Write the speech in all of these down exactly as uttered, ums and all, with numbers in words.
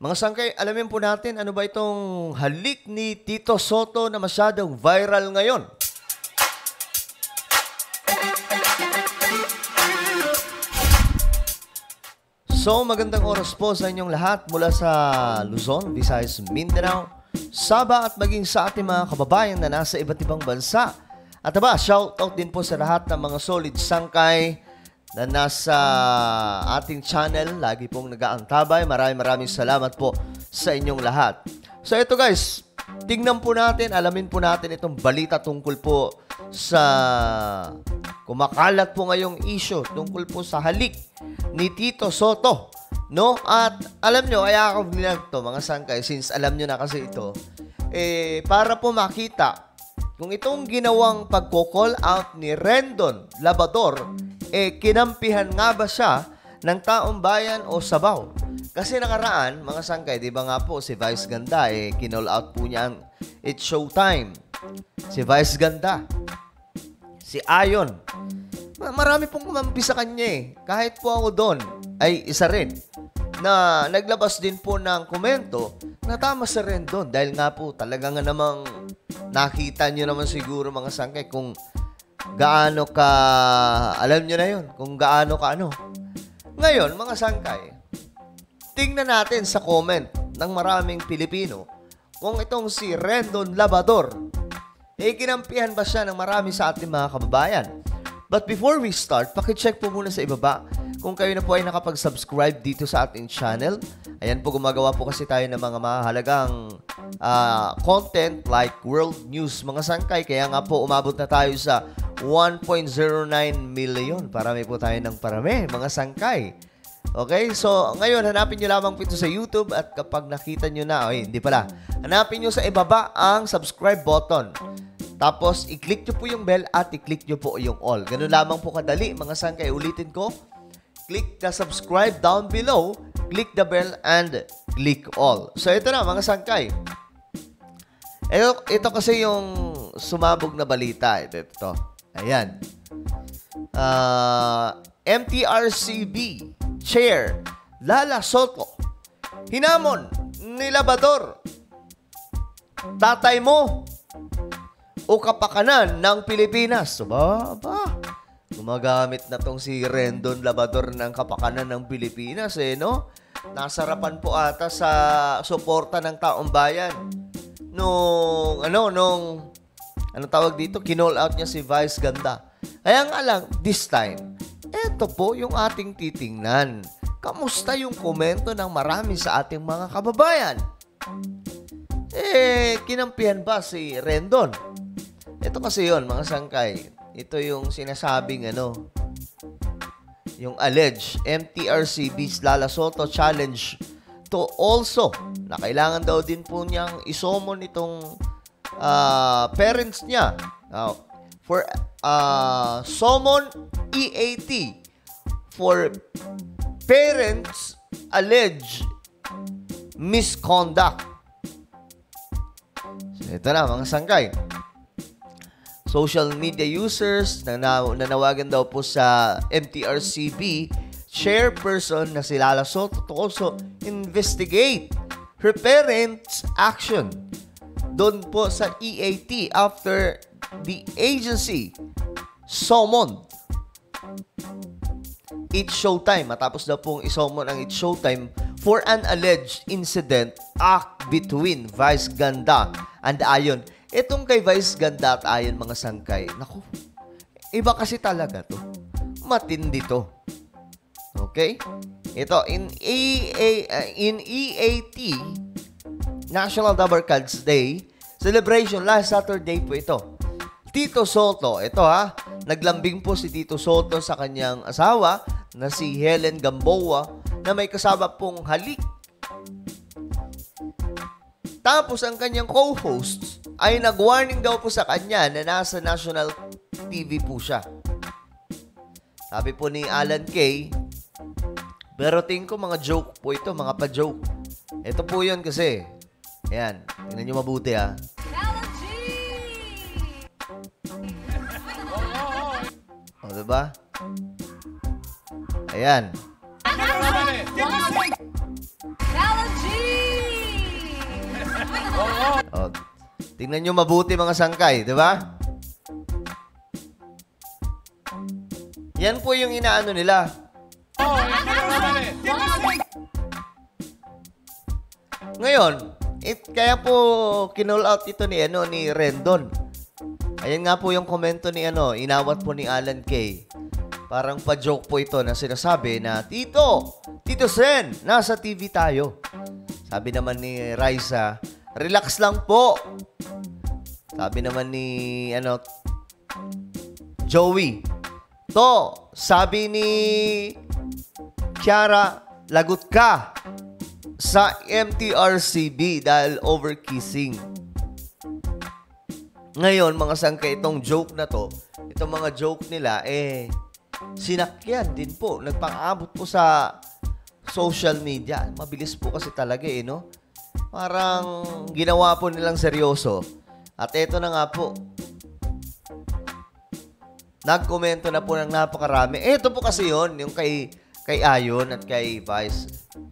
Mga sangkay, alamin po natin ano ba itong halik ni Tito Sotto na masyadong viral ngayon. So, magandang oras po sa inyong lahat mula sa Luzon, Visayas, Mindanao, Sabah at maging sa ating mga kababayan na nasa iba't ibang bansa. At aba, shout out din po sa lahat ng mga solid sangkay na nasa ating channel. Lagi pong nag-aantabay. Maraming maraming salamat po sa inyong lahat. So ito guys, tingnan po natin, alamin po natin itong balita tungkol po sa kumakalat po ngayong issue tungkol po sa halik ni Tito Sotto. No? At alam nyo, kaya ako nilag to mga sangkay, since alam nyo na kasi ito, eh, para po makita kung itong ginawang pagko-call out ni Rendon Labrador, eh, kinampihan nga ba siya ng taong bayan o sabaw? Kasi nakaraan, mga sangkay, di ba nga po, si Vice Ganda, eh, kinall out po niya ang It's Showtime. Si Vice Ganda. Si Ayon. Marami pong kumampi sa kanya eh. Kahit po ako doon, ay isa rin na naglabas din po ng komento na tama sa Rendon. Dahil nga po, talaga nga namang nakita nyo naman siguro mga sangkay kung gaano ka, alam nyo na yun, kung gaano ka ano. Ngayon, mga sangkay, tingnan natin sa comment ng maraming Pilipino kung itong si Rendon Labrador, eh kinampihan ba siya ng marami sa ating mga kababayan? But before we start, pakicheck po muna sa ibaba kung kayo na po ay nakapag-subscribe dito sa ating channel. Ayan po, gumagawa po kasi tayo ng mga mahalagang uh, content like world news, mga sangkay. Kaya nga po, umabot na tayo sa one point zero nine million. Parami po tayo ng parami, mga sangkay. Okay? So, ngayon, hanapin nyo lamang po ito sa YouTube at kapag nakita nyo na, ay, hindi pala, hanapin nyo sa ibaba ang subscribe button. Tapos, i-click nyo po yung bell at i-click nyo po yung all. Ganun lamang po kadali, mga sangkay. Ulitin ko, click the subscribe down below, click the bell, and click all. So, ito na, mga sangkay. Ito, ito kasi yung sumabog na balita. Ito, ito. Ayan. Uh, M T R C B Chair Lala Sotto hinamon ni Labrador, tatay mo o kapakanan ng Pilipinas. Ba, ba. Gumagamit na tong si Rendon Labrador ng kapakanan ng Pilipinas eh, no? Nasarapan po ata sa suporta ng taong bayan. Nung, ano, nung, ano tawag dito? Kinall out niya si Vice Ganda. Kaya nga lang, this time, eto po yung ating titingnan. Kamusta yung komento ng marami sa ating mga kababayan? Eh, kinampihan ba si Rendon? Ito kasi yon mga sangkay. Ito yung sinasabing ano, yung alleged M T R C B's Lala Sotto challenge to also na kailangan daw din po niyang isomon itong uh, parents niya uh, for uh, summon E A T for parents alleged misconduct. So, ito na mga sangkay. Social media users na nanawagan daw po sa M T R C B chairperson na si Lala Sotto to also investigate her parents' action doon po sa E A T after the agency summoned It's Showtime. Matapos daw pong isomon ang It's Showtime for an alleged incident act between Vice Ganda and Ayon. Itong kay Vice Ganda at Ayon, mga sangkay, naku, iba kasi talaga to. Matindi to. Okay? Ito, in E A, uh, in E A T, National Dabar Cards Day, celebration last Saturday po ito. Tito Sotto, ito ha, naglambing po si Tito Sotto sa kanyang asawa na si Helen Gamboa na may kasama pong halik. Tapos ang kanyang co-host ay nag-warning daw po sa kanya na nasa national T V po siya. Sabi po ni Alan Kay, pero tingin ko mga joke po ito, mga pa-joke. Ito po yun kasi. Ayan, tingnan nyo mabuti ha. O, diba? Ayan. Melody! Tingnan nyo mabuti mga sangkay, di ba? Yan po yung inaano nila. Ngayon, it, kaya po kinall out ito ni, ano, ni Rendon. Ayan nga po yung komento ni ano, inawat po ni Alan Kay. Parang pa-joke po ito na sinasabi na, Tito, Tito Sen, nasa T V tayo. Sabi naman ni Raisa, relax lang po. Sabi naman ni, ano, Joey, to, sabi ni Kiara, lagot ka sa M T R C B dahil over-kissing. Ngayon, mga sangka, itong joke na to, itong mga joke nila, eh, sinakyan din po. Nagpang-abot po sa social media. Mabilis po kasi talaga eh, no? Parang ginawa po nilang seryoso. At eto na nga po. Nagkomento na po ng napakarami. Eto po kasi yon yung kay, kay Ayon at kay Vice.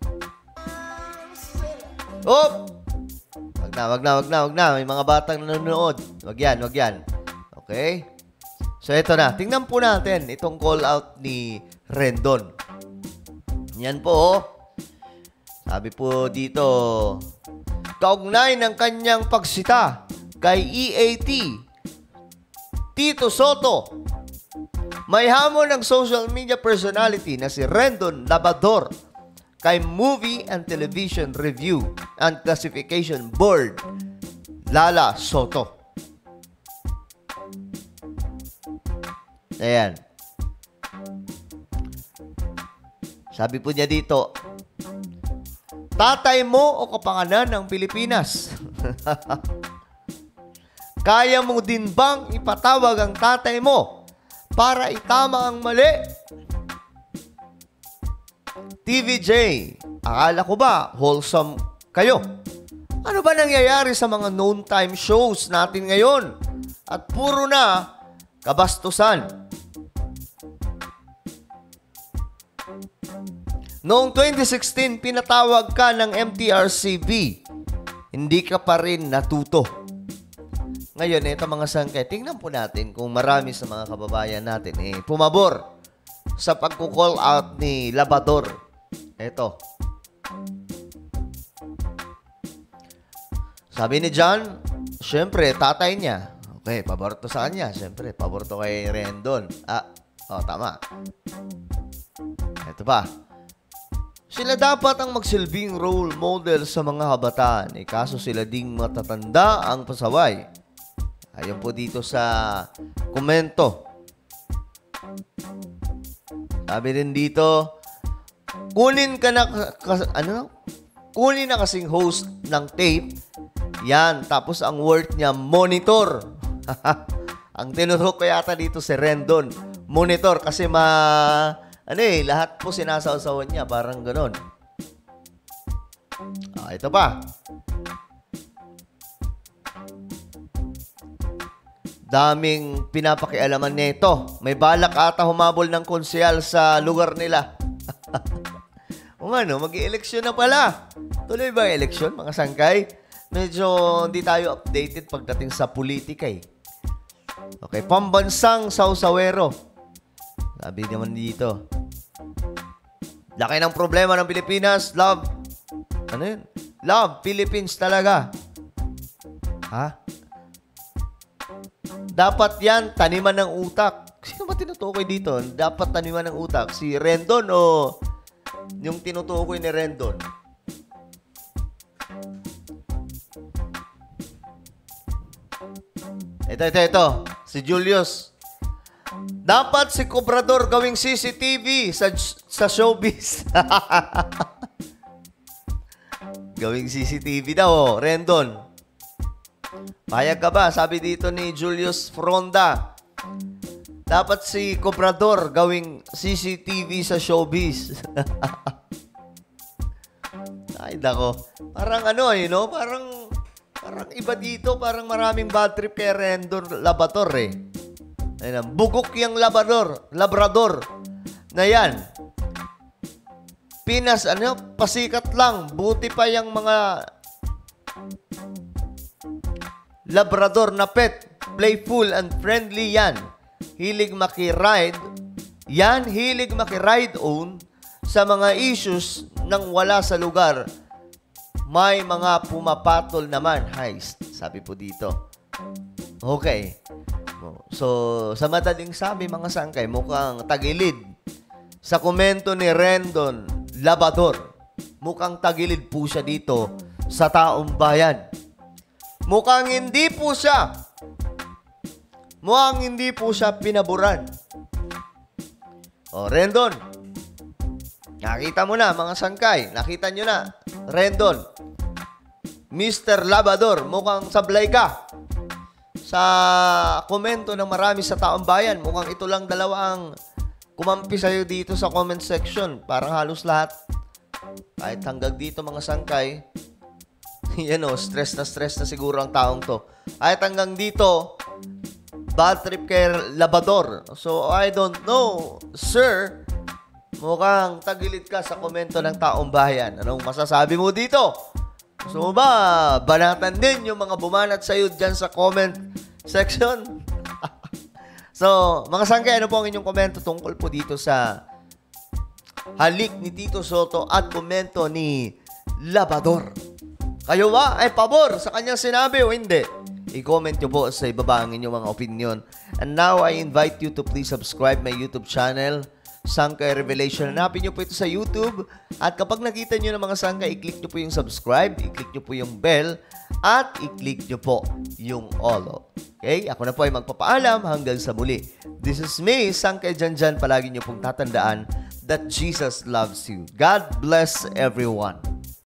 Oh! Wag na, wag na, wag na, wag na. May mga batang nanonood. Wag yan, wag yan. Okay? So, eto na. Tingnan po natin itong call out ni Rendon. Yan po, oh. Sabi po dito, kaugnay ng kanyang pagsita kay E A T, Tito Soto, may hamon ng social media personality na si Rendon Labador kay Movie and Television Review and Classification Board, Lala Soto. Ayan. Sabi po niya dito, tatay mo o kapangalan ng Pilipinas? Kaya mo din bang ipatawag ang tatay mo para itama ang mali? T V J, akala ko ba wholesome kayo? Ano ba nangyayari sa mga noon time shows natin ngayon? At puro na kabastusan. Noong twenty sixteen, pinatawag ka ng M T R C B. Hindi ka pa rin natuto. Ngayon, ito mga sangkay, tingnan po natin kung marami sa mga kababayan natin eh, pumabor sa pagkukall out ni Labador. Ito. Sabi ni John, syempre, tatay niya. Okay, pabor to sa kanya. Syempre, pabor to kay Rendon. Ah, oh, tama. Ito pa. Sila dapat ang magsilbing role model sa mga kabataan. Eh, kaso sila ding matatanda ang pasaway. Ayon po dito sa komento. Sabi rin dito, kunin ka na, kas, ano? Kunin na kasing host ng tape. Yan, tapos ang word niya, monitor. Ang tinutok ko yata dito si Rendon. Monitor, kasi ma... Ano eh, lahat po sinasawsawan niya, parang ganon. Ah, ito pa. Daming pinapakialaman nito. May balak ata humabol ng konsyal sa lugar nila. O ano, mag-i-eleksyon na pala. Tuloy ba ang eleksyon, mga sangkay? Medyo hindi tayo updated pagdating sa politika eh. Okay, pambansang sausawero. Sabi naman dito, laki ng problema ng Pilipinas. Love. Ano yun? Love Philippines talaga. Ha? Dapat yan, taniman ng utak. Sino ba tinutukoy dito? Dapat taniman ng utak. Si Rendon o yung tinutukoy ni Rendon? Ito, ito, ito. Si Julius. Dapat si Cobrador gawing C C T V sa, sa showbiz. Gawing C C T V daw, oh, Rendon. Payag ka ba? Sabi dito ni Julius Fronda. Dapat si Cobrador gawing C C T V sa showbiz. Ay, dako. Parang ano eh, no? Parang, parang iba dito. Parang maraming bad trip kay Rendon Labador eh. Ayun, bugok yung Labrador, Labrador na yan. Pinas, ano, pasikat lang. Buti pa yung mga Labrador na pet. Playful and friendly yan. Hilig makiride. Yan, hilig makiride on sa mga issues nang wala sa lugar. May mga pumapatol naman. Heist. Sabi po dito. Okay. So, sa madaling sabi mga sangkay, mukhang tagilid. Sa komento ni Rendon Labrador, mukhang tagilid po siya dito sa taong bayan. Mukhang hindi po siya. Mukhang hindi po siya pinaboran. O, Rendon, nakita mo na mga sangkay. Nakita nyo na. Rendon, Mister Labrador, mukhang sablay ka. Sa komento ng marami sa taong bayan, mukhang ito lang dalawa ang kumampi sa'yo dito sa comment section. Parang halos lahat. Kahit hanggang dito mga sangkay, yan o, stress na stress na siguro ang taong to. Kahit hanggang dito, bad trip kay Labrador. So, I don't know, sir, mukhang tagilid ka sa komento ng taong bayan. Anong masasabi mo dito? So ba, banatan din yung mga bumanat sa'yo dyan sa comment section? So, mga sangkay, ano po ang inyong komento tungkol po dito sa halik ni Tito Soto at komento ni Labrador? Kayo ba ay pabor sa kanyang sinabi o hindi? I-comment nyo po sa ibaba ang inyong mga opinion. And now, I invite you to please subscribe my YouTube channel, Sangkay Revelation. Hanapin nyo po ito sa YouTube. At kapag nakita nyo ng mga sangkay, i-click nyo po yung subscribe, i-click nyo po yung bell, at i-click nyo po yung all. Okay? Ako na po ay magpapaalam hanggang sa muli. This is me, Sangkay Janjan. Palagi nyo pong tatandaan that Jesus loves you. God bless everyone.